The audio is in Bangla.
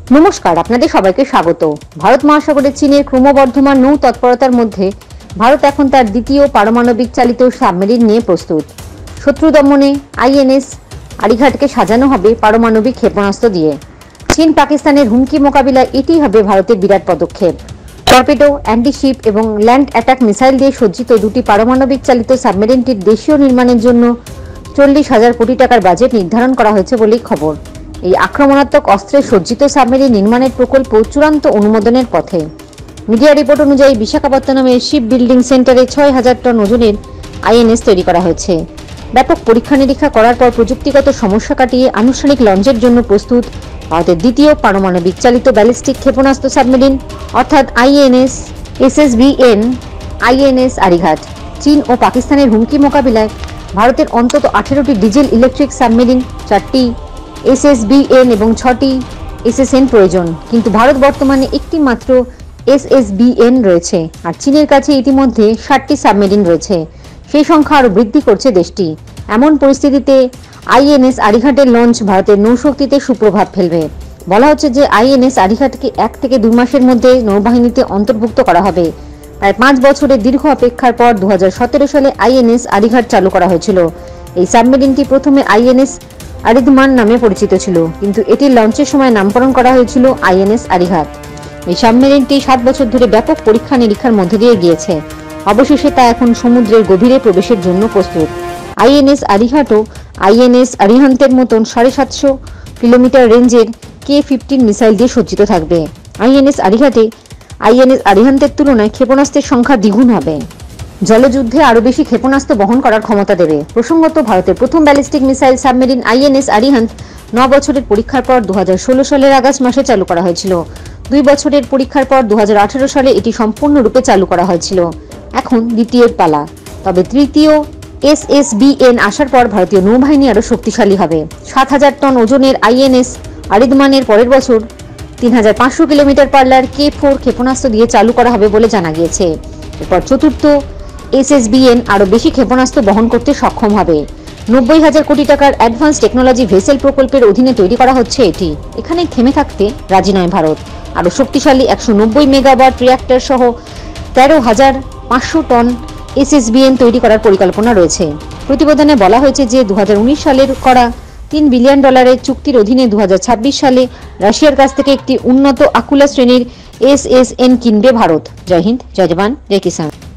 নমস্কার, আপনাদের সবাইকে স্বাগত। ভারত মহাসাগরে চীনের ক্রমবর্ধমান নৌ তৎপরতার মধ্যে ভারত এখন তার দ্বিতীয় পারমাণবিক চালিত সাবমেরিন নিয়ে প্রস্তুত। শত্রু দমনে আইএনএস আরিঘাটকে সাজানো হবে পারমাণবিক ক্ষেপণাস্ত্র দিয়ে। চীন পাকিস্তানের হুমকি মোকাবিলায় এটি হবে ভারতের বিরাট পদক্ষেপ। টর্পেডো, অ্যান্টিশিপ এবং ল্যান্ড অ্যাটাক মিসাইল দিয়ে সজ্জিত দুটি পারমাণবিক চালিত সাবমেরিনটির দেশীয় নির্মাণের জন্য 40,000 কোটি টাকার বাজেট নির্ধারণ করা হয়েছে বলেই খবর। এই আক্রমণাত্মক অস্ত্রে সজ্জিত সাবমেরিন নির্মাণের প্রকল্প চূড়ান্ত অনুমোদনের পথে। মিডিয়া রিপোর্ট অনুযায়ী বিশাখাপত্তনমের শিপ বিল্ডিং সেন্টারে 6,000 টন ওজনের আইএনএস তৈরি করা হয়েছে। ব্যাপক পরীক্ষা নিরীক্ষা করার পর প্রযুক্তিগত সমস্যা কাটিয়ে আনুষ্ঠানিক লঞ্চের জন্য প্রস্তুত ভারতের দ্বিতীয় পারমাণবিক চালিত ব্যালিস্টিক ক্ষেপণাস্ত্র সাবমেরিন অর্থাৎ আইএনএস আরিঘাট। চীন ও পাকিস্তানের হুমকি মোকাবিলায় ভারতের অন্তত 18টি ডিজেল ইলেকট্রিক সাবমেরিন, 4টি এসএসবিএন এবং 6টি এসএসএন প্রয়োজন। কিন্তু ভারত বর্তমানে একটি মাত্র এসএসবিএন রয়েছে, আর চীনের কাছে ইতিমধ্যে 60টি সাবমেরিন রয়েছে। সেই সংখ্যা আরও বৃদ্ধি করছে দেশটি। এমন পরিস্থিতিতে আইএনএস আরিঘাটের লঞ্চ ভারতের নৌশক্তিতে সুপ্রভাব ফেলবে। বলা হচ্ছে যে আইএনএস আরিঘাটকে 1 থেকে 2 মাসের মধ্যে নৌবাহিনীতে অন্তর্ভুক্ত করা হবে। প্রায় 5 বছরের দীর্ঘ অপেক্ষার পর 2017 সালে আইএনএস আরিঘাট চালু করা হয়েছিল। এই সাবমেরিনটি প্রথমে আইএনএস আরিধমান নামে পরিচিত ছিল, কিন্তু এটির লঞ্চের সময় নামকরণ করা হয়েছিল আইএনএস আরিঘাট। এই সাবমেরিনটি 7 বছর ধরে ব্যাপক পরীক্ষা নিরীক্ষার মধ্যে দিয়ে গিয়েছে। অবশেষে তা এখন সমুদ্রের গভীরে প্রবেশের জন্য প্রস্তুত। আইএনএস আরিঘাট ও আইএনএস আরিহান্তের মতন 750 কিলোমিটার রেঞ্জের K-15 মিসাইল দিয়ে সজ্জিত থাকবে। আইএনএস আরিহান্তের তুলনায় ক্ষেপণাস্ত্রের সংখ্যা দ্বিগুণ হবে। জলযুদ্ধে আরও বেশি ক্ষেপণাস্ত্র বহন করার ক্ষমতা দেবে। প্রসঙ্গত, ভারতের প্রথম ballistic missile submarine INS Arihant 9 বছরের পরীক্ষার পর 2016 সালের আগস্ট মাসে চালু করা হয়েছিল। 2 বছরের পরীক্ষার পর 2018 সালে এটি সম্পূর্ণরূপে চালু করা হয়েছিল। এখন দ্বিতীয় পালা। তবে তৃতীয় এসএসবিএন আসার পর ভারতীয় নৌবাহিনী আরও শক্তিশালী হবে। 7,000 টন ওজনের আইএনএস আরিধমানের পরের বছর 3,500 কিলোমিটার পাল্লার K4 ক্ষেপণাস্ত্র দিয়ে চালু করা হবে বলে জানা গিয়েছে। এরপর চতুর্থ এসএসবিএন আরও বেশি ক্ষেপণাস্ত্র বহন করতে সক্ষম হবে। 90,000 কোটি টাকার অ্যাডভান্স টেকনোলজি ভেসেল প্রকল্পের অধীনে তৈরি করা হচ্ছে এটি। এখানেই থেমে থাকতে রাজি নয় ভারত। আরও শক্তিশালী 190 মেগাওয়াট রিঅ্যাক্টর সহ 13,500 টন এসএসবিএন তৈরি করার পরিকল্পনা রয়েছে। প্রতিবেদনে বলা হয়েছে যে 2019 সালের করা $3 বিলিয়ন চুক্তির অধীনে 2026 সালে রাশিয়ার কাছ থেকে একটি উন্নত আকুলা শ্রেণীর এসএসএন কিনবে ভারত। জয় হিন্দ, জয় জওয়ান, জয় কিষাণ।